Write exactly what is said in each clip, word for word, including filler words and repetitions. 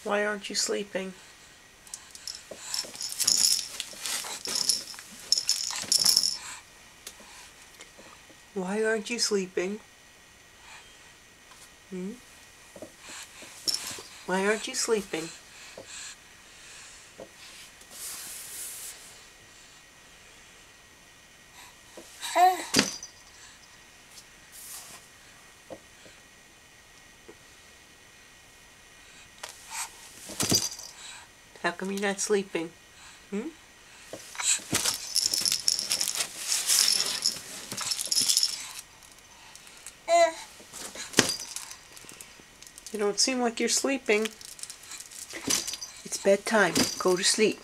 Why aren't you sleeping? Why aren't you sleeping? Hmm? Why aren't you sleeping? How come you're not sleeping? Hmm? You don't seem like you're sleeping. It's bedtime. Go to sleep.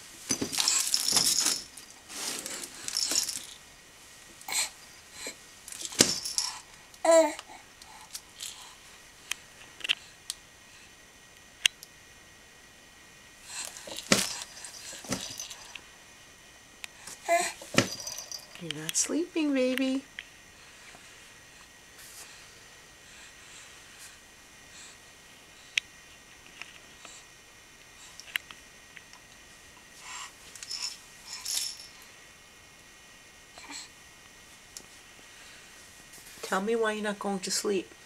You're not sleeping, baby. Tell me why you're not going to sleep.